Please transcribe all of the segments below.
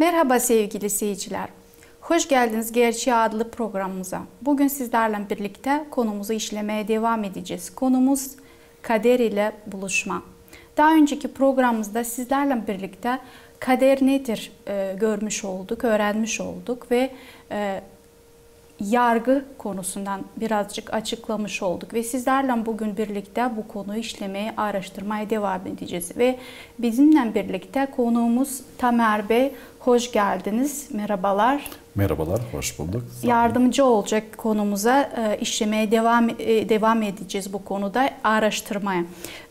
Merhaba sevgili seyirciler. Hoş geldiniz Gerçeği adlı programımıza. Bugün sizlerle birlikte konumuzu işlemeye devam edeceğiz. Konumuz kader ile buluşma. Daha önceki programımızda sizlerle birlikte kader nedir görmüş olduk, öğrenmiş olduk ve yargı konusundan birazcık açıklamış olduk ve sizlerle bugün birlikte bu konuyu işlemeye, araştırmaya devam edeceğiz ve bizimle birlikte konuğumuz Tamer Bey. Hoş geldiniz. Merhabalar. Merhabalar, hoş bulduk. Yardımcı olacak konumuza işlemeye devam edeceğiz bu konuda araştırmaya.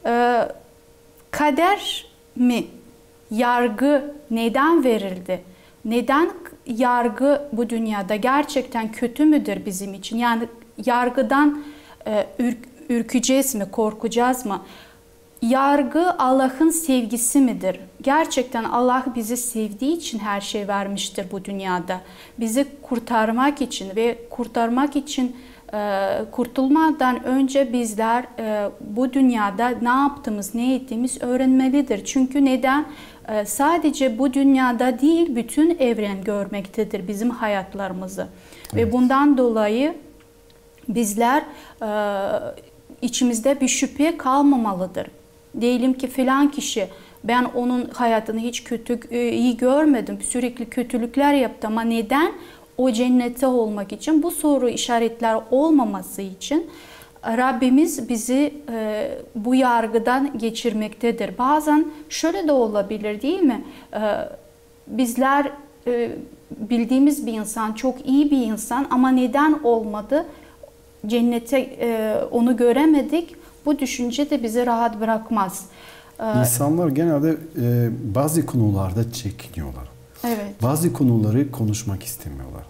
Kader mi? Yargı neden verildi? Neden yargı bu dünyada gerçekten kötü müdür bizim için? Yani yargıdan ürkeceğiz mi, korkacağız mı? Yargı Allah'ın sevgisi midir? Gerçekten Allah bizi sevdiği için her şey vermiştir bu dünyada. Bizi kurtarmak için ve kurtarmak için kurtulmadan önce bizler bu dünyada ne yaptığımız, ne ettiğimiz öğrenmelidir. Çünkü neden? Sadece bu dünyada değil, bütün evren görmektedir bizim hayatlarımızı. Evet. Ve bundan dolayı bizler içimizde bir şüphe kalmamalıdır. Diyelim ki filan kişi, ben onun hayatını hiç iyi görmedim, sürekli kötülükler yaptı ama neden? O cennette olmak için, bu soru işaretler olmaması için Rabbimiz bizi bu yargıdan geçirmektedir. Bazen şöyle de olabilir değil mi? Bizler bildiğimiz bir insan, çok iyi bir insan ama neden olmadı? Cennete onu göremedik. Bu düşünce de bizi rahat bırakmaz. İnsanlar genelde bazı konularda çekiniyorlar. Evet. Bazı konuları konuşmak istemiyorlar.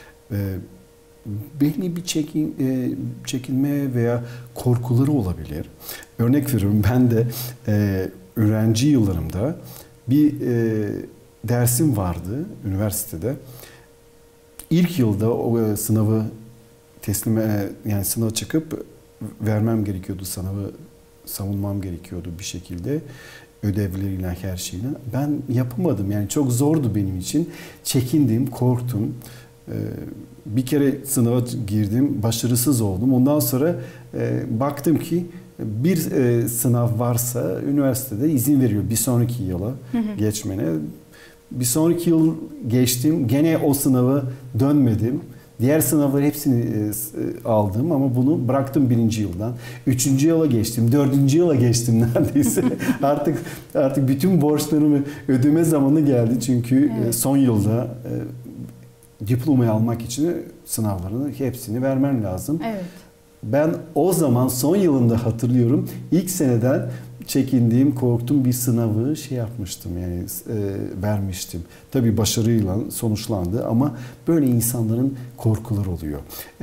Belli bir çekinme veya korkuları olabilir. Örnek veriyorum, ben de öğrenci yıllarımda bir dersim vardı üniversitede. İlk yılda o sınavı yani sınava çıkıp vermem gerekiyordu, sınavı savunmam gerekiyordu bir şekilde. Ödevleriyle, her şeyle. Ben yapamadım. Yani çok zordu benim için. Çekindim, korktum. Bir kere sınava girdim, başarısız oldum. Ondan sonra baktım ki bir sınav varsa üniversitede izin veriyor bir sonraki yıla geçmene. Bir sonraki yıl geçtim, gene o sınava dönmedim. Diğer sınavları hepsini aldım ama bunu bıraktım birinci yıldan. Üçüncü yıla geçtim, dördüncü yıla geçtim neredeyse. artık bütün borçlarımı ödeme zamanı geldi. Çünkü evet, son yılda diplomayı almak için sınavlarını hepsini vermen lazım. Evet. Ben o zaman son yılında hatırlıyorum, ilk seneden çekindiğim, korktuğum bir sınavı yapmıştım, yani vermiştim. Tabii başarıyla sonuçlandı ama böyle insanların korkuları oluyor.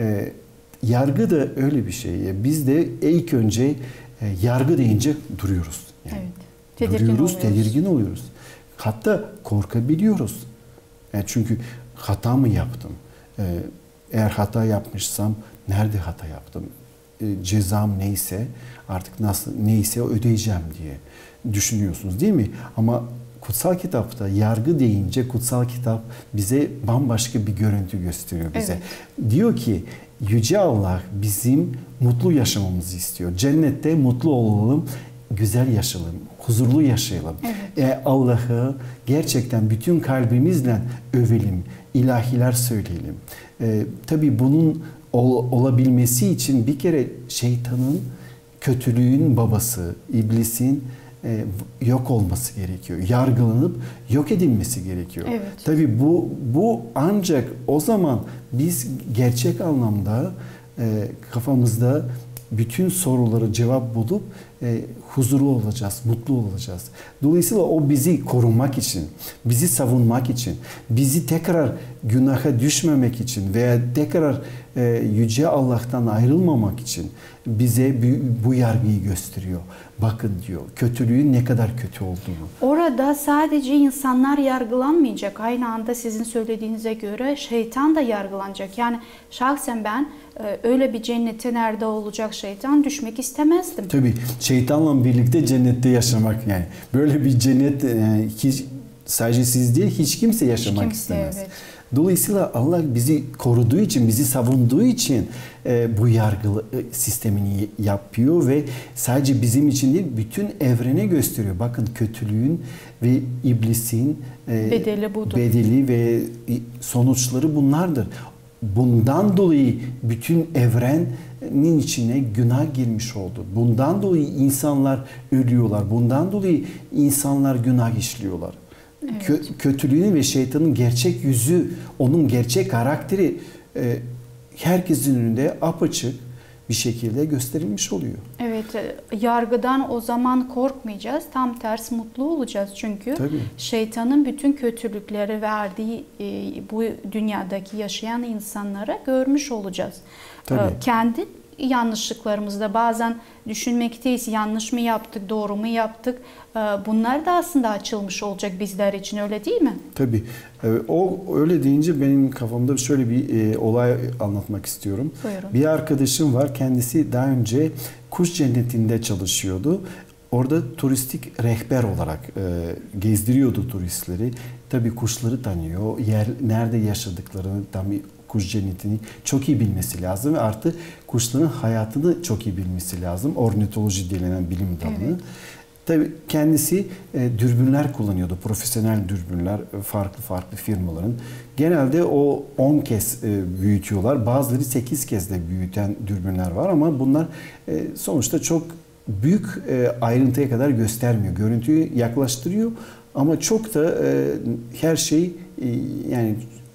Yargı da öyle bir şey. Biz de ilk önce yargı deyince duruyoruz. Yani evet. Tedirgin oluyoruz. Hatta korkabiliyoruz. Çünkü hata mı yaptım? Eğer hata yapmışsam nerede hata yaptım? Cezam neyse, artık neyse ödeyeceğim diye düşünüyorsunuz değil mi? Ama kutsal kitapta yargı deyince kutsal kitap bize bambaşka bir görüntü gösteriyor bize. Evet. Diyor ki Yüce Allah bizim mutlu yaşamamızı istiyor. Cennette mutlu olalım, güzel yaşayalım, huzurlu yaşayalım. Evet. Allah'ı gerçekten bütün kalbimizle övelim, ilahiler söyleyelim. Tabii bunun olabilmesi için bir kere şeytanın, kötülüğün babası, iblisin yok olması gerekiyor. Yargılanıp yok edilmesi gerekiyor. Evet. Tabii bu ancak o zaman biz gerçek anlamda kafamızda bütün sorulara cevap bulup huzurlu olacağız, mutlu olacağız. Dolayısıyla o bizi korumak için, bizi savunmak için, bizi tekrar günaha düşmemek için veya tekrar Yüce Allah'tan ayrılmamak için bize bu yargıyı gösteriyor. Bakın diyor, kötülüğün ne kadar kötü olduğunu. Orada sadece insanlar yargılanmayacak. Aynı anda sizin söylediğinize göre şeytan da yargılanacak. Yani şahsen ben öyle bir cennete nerede olacak şeytan düşmek istemezdim. Tabii şeytanla birlikte cennette yaşamak, yani böyle bir cennet, yani hiç sadece siz değil, hiç kimse yaşamak istemez. Evet. Dolayısıyla Allah bizi koruduğu için, bizi savunduğu için bu yargı sistemini yapıyor ve sadece bizim için değil, bütün evrene gösteriyor. Bakın, kötülüğün ve iblisin bedeli ve sonuçları bunlardır. Bundan dolayı bütün evrenin içine günah girmiş oldu. Bundan dolayı insanlar ölüyorlar. Bundan dolayı insanlar günah işliyorlar. Evet. Kötülüğün ve şeytanın gerçek yüzü, onun gerçek karakteri herkesin önünde apaçık bir şekilde gösterilmiş oluyor. Evet, yargıdan o zaman korkmayacağız. Tam tersi mutlu olacağız. Çünkü şeytanın bütün kötülükleri verdiği bu dünyadaki yaşayan insanlara görmüş olacağız. Kendi yanlışlıklarımızda bazen düşünmekteyiz. Yanlış mı yaptık, doğru mu yaptık? Bunlar da aslında açılmış olacak bizler için, öyle değil mi? Tabii. O öyle deyince benim kafamda şöyle bir olay anlatmak istiyorum. Buyurun. Bir arkadaşım var. Kendisi daha önce kuş cennetinde çalışıyordu. Orada turistik rehber olarak gezdiriyordu turistleri. Tabii kuşları tanıyor. Nerede yaşadıklarını, tabii kuş cennetini çok iyi bilmesi lazım ve artı kuşların hayatını çok iyi bilmesi lazım. Ornitoloji denilen bilim dalını. Evet. Tabii kendisi dürbünler kullanıyordu. Profesyonel dürbünler, farklı firmaların. Genelde o 10 kez büyütüyorlar. Bazıları 8 kez de büyüten dürbünler var ama bunlar sonuçta çok büyük ayrıntıya kadar göstermiyor. Görüntüyü yaklaştırıyor ama çok da her şey yani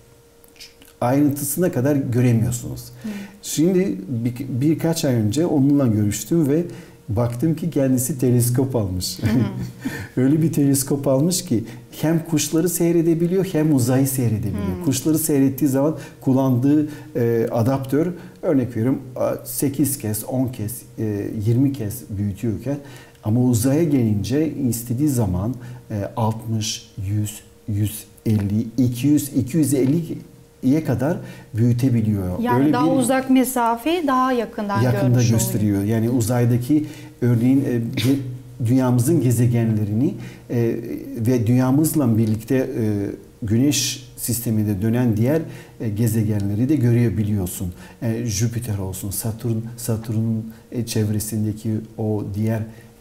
ayrıntısına kadar göremiyorsunuz. Şimdi birkaç ay önce onunla görüştüm ve baktım ki kendisi teleskop almış. Öyle bir teleskop almış ki hem kuşları seyredebiliyor hem uzayı seyredebiliyor. Kuşları seyrettiği zaman kullandığı adaptör, örnek veriyorum, 8 kez, 10 kez, 20 kez büyütüyorken ama uzaya gelince istediği zaman 60, 100, 150, 200, 250'ye kadar büyütebiliyor. Yani öyle daha uzak mesafeyi daha yakında gösteriyor. Yani uzaydaki örneğin dünyamızın gezegenlerini ve dünyamızla birlikte Güneş sisteminde dönen diğer gezegenleri de görebiliyorsun. Jüpiter olsun, Satürn'ün çevresindeki o diğer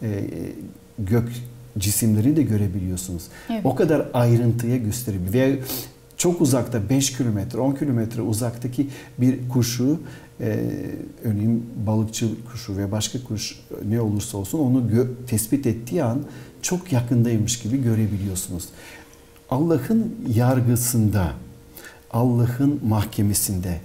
gök cisimleri de görebiliyorsunuz. Evet. O kadar ayrıntıya gösteriyor. Ve çok uzakta 5 kilometre, 10 kilometre uzaktaki bir kuşu, örneğin balıkçı kuşu ve başka kuş ne olursa olsun onu tespit ettiği an çok yakındaymış gibi görebiliyorsunuz. Allah'ın yargısında, Allah'ın mahkemesinde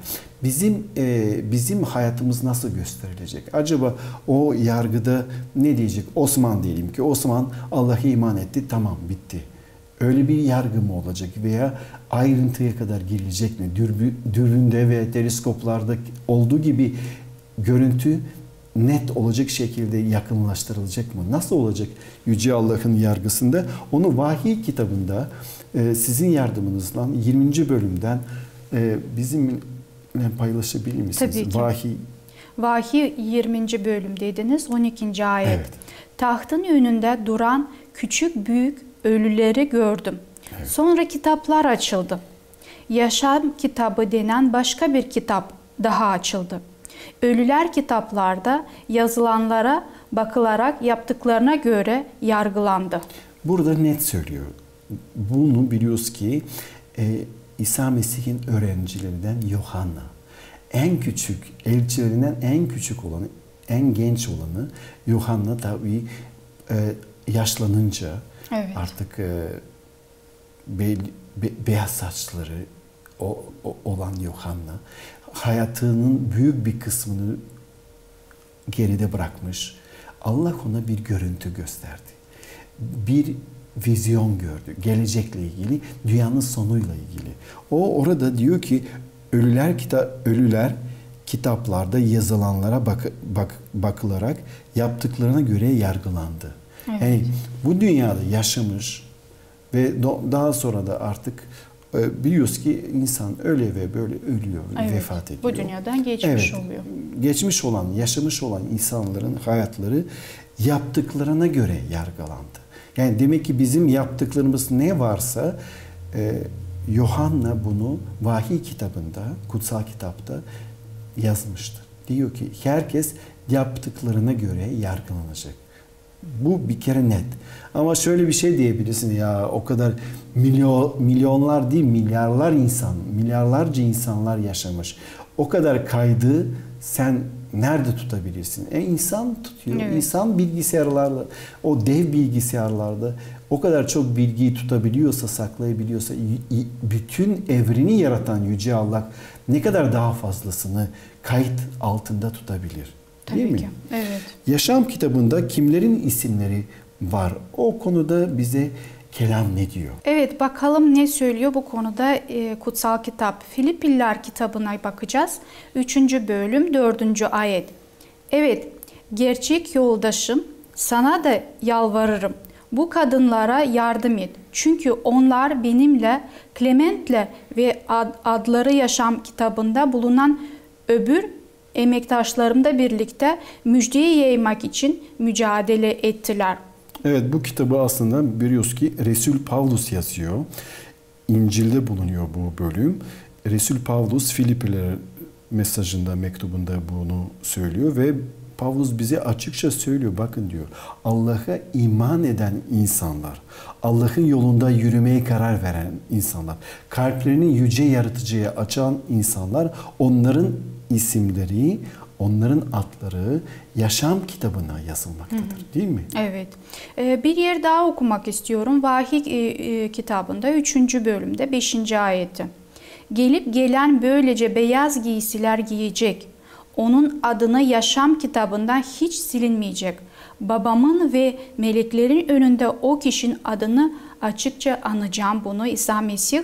bizim hayatımız nasıl gösterilecek? Acaba o yargıda ne diyecek? Osman diyelim ki Osman Allah'a iman etti, tamam, bitti. Öyle bir yargı mı olacak veya ayrıntıya kadar girilecek mi? Dürbünde ve teleskoplarda olduğu gibi görüntü net olacak şekilde yakınlaştırılacak mı? Nasıl olacak Yüce Allah'ın yargısında? Onu Vahiy kitabında sizin yardımınızla 20. bölümden bizimle paylaşabilir misiniz? Tabii ki. Vahiy 20. bölüm dediniz, 12. ayet. Evet. Tahtın önünde duran küçük büyük ölüleri gördüm. Evet. Sonra kitaplar açıldı. Yaşam kitabı denen başka bir kitap daha açıldı. Ölüler kitaplarda yazılanlara bakılarak yaptıklarına göre yargılandı. Burada net söylüyor. Bunu biliyoruz ki İsa Mesih'in öğrencilerinden Yuhanna, en küçük, elçilerinden en küçük olanı, en genç olanı Yuhanna tabii yaşlanınca evet. Artık beyaz saçları olan Yuhanna hayatının büyük bir kısmını geride bırakmış. Allah ona bir görüntü gösterdi. Bir vizyon gördü. Gelecekle ilgili, dünyanın sonuyla ilgili. O orada diyor ki ölüler kitaplarda yazılanlara bakılarak yaptıklarına göre yargılandı. Evet. Yani bu dünyada yaşamış ve daha sonra da artık biliyoruz ki insan öyle ve böyle ölüyor, evet, vefat ediyor. Bu dünyadan geçmiş oluyor. Geçmiş olan, yaşamış olan insanların hayatları yaptıklarına göre yargılandı. Yani demek ki bizim yaptıklarımız ne varsa Yuhanna bunu vahiy kitabında, kutsal kitapta yazmıştır. Diyor ki herkes yaptıklarına göre yargılanacak. Bu bir kere net. Ama şöyle bir şey diyebilirsin, ya o kadar milyonlar değil milyarlar insan, milyarlarca insanlar yaşamış. O kadar kaydı sen nerede tutabilirsin? İnsan tutuyor. Evet. İnsan bilgisayarlarla, o dev bilgisayarlarda o kadar çok bilgiyi tutabiliyorsa, saklayabiliyorsa, bütün evreni yaratan Yüce Allah ne kadar daha fazlasını kayıt altında tutabilir. Değil Tabii mi? ki. Evet. Yaşam kitabında kimlerin isimleri var? O konuda bize kelam ne diyor? Evet, bakalım ne söylüyor bu konuda kutsal kitap. Filipliler kitabına bakacağız. 3. bölüm 4. ayet. Evet, gerçek yoldaşım, sana da yalvarırım. Bu kadınlara yardım et. Çünkü onlar benimle, Clement'le ve adları yaşam kitabında bulunan öbür emektaşlarımla birlikte müjdeyi yaymak için mücadele ettiler. Evet, bu kitabı aslında biliyoruz ki Resul Pavlus yazıyor. İncil'de bulunuyor bu bölüm. Resul Pavlus Filipliler mesajında, mektubunda bunu söylüyor ve Pavlus bize açıkça söylüyor. Bakın diyor, Allah'a iman eden insanlar, Allah'ın yolunda yürümeye karar veren insanlar, kalplerini yüce yaratıcıya açan insanlar, onların isimleri, onların adları yaşam kitabına yazılmaktadır. Değil mi? Evet. Bir yer daha okumak istiyorum. Vahiy kitabında 3. bölümde 5. ayeti. Gelip gelen böylece beyaz giysiler giyecek. Onun adını yaşam kitabından hiç silinmeyecek. Babamın ve meleklerin önünde o kişinin adını açıkça anacağım. Bunu İsa Mesih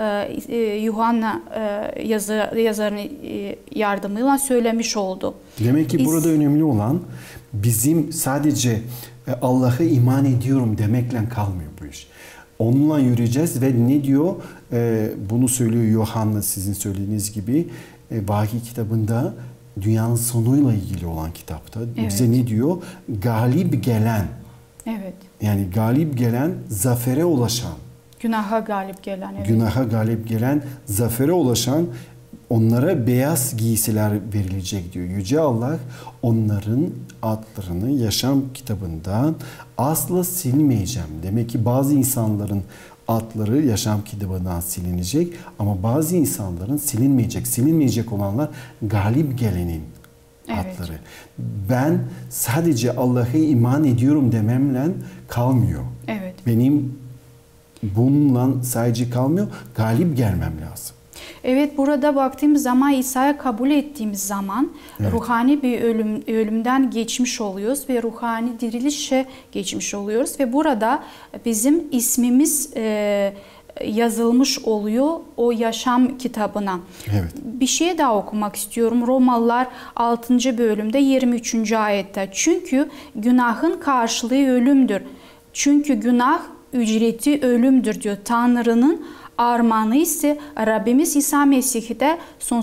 Yuhanna yazarının yardımıyla söylemiş oldu. Demek ki burada önemli olan bizim sadece Allah'a iman ediyorum demekle kalmıyor bu iş. Onunla yürüyeceğiz ve ne diyor? Bunu söylüyor Yuhanna, sizin söylediğiniz gibi vahiy kitabında, dünyanın sonuyla ilgili olan kitapta. Evet. Bize ne diyor? Galip gelen. Evet. Yani galip gelen, zafere ulaşan. Günaha galip gelen. Evet. Günaha galip gelen, zafere ulaşan, onlara beyaz giysiler verilecek diyor. Yüce Allah onların adlarını yaşam kitabından asla silmeyeceğim. Demek ki bazı insanların adları yaşam kitabından silinecek ama bazı insanların silinmeyecek. Silinmeyecek olanlar galip gelenin adları. Ben sadece Allah'a iman ediyorum dememle kalmıyor. Evet. Benim bununla sadece kalmıyor, galip gelmem lazım. Evet, burada baktığımız zaman İsa'yı kabul ettiğimiz zaman ruhani bir ölümden geçmiş oluyoruz ve ruhani dirilişe geçmiş oluyoruz ve burada bizim ismimiz yazılmış oluyor o yaşam kitabına. Evet. Bir şey daha okumak istiyorum. Romalılar 6. bölümde 23. ayette. Çünkü günahın karşılığı ölümdür. Çünkü günah ücreti ölümdür diyor. Tanrı'nın armağanı ise Rabbimiz İsa Mesih'de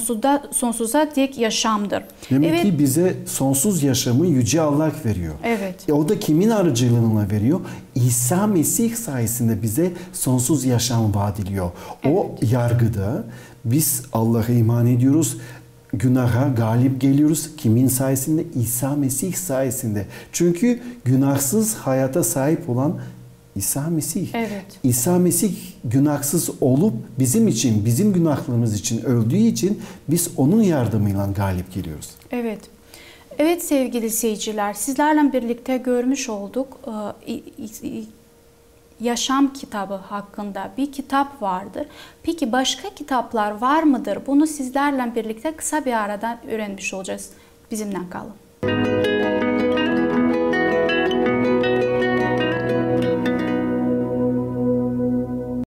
sonsuza dek yaşamdır. Demek ki bize sonsuz yaşamı Yüce Allah veriyor. Evet. O da kimin aracılığıyla veriyor? İsa Mesih sayesinde bize sonsuz yaşam vaat ediliyor. Evet. O yargıda biz Allah'a iman ediyoruz. Günaha galip geliyoruz. Kimin sayesinde? İsa Mesih sayesinde. Çünkü günahsız hayata sahip olan İsa Mesih. Evet. İsa Mesih günahsız olup bizim için, bizim günahlarımız için öldüğü için biz onun yardımıyla galip geliyoruz. Evet. Evet sevgili seyirciler, sizlerle birlikte görmüş olduk. Yaşam kitabı hakkında bir kitap vardır. Peki başka kitaplar var mıdır? Bunu sizlerle birlikte kısa bir aradan öğrenmiş olacağız. Bizimle kalın.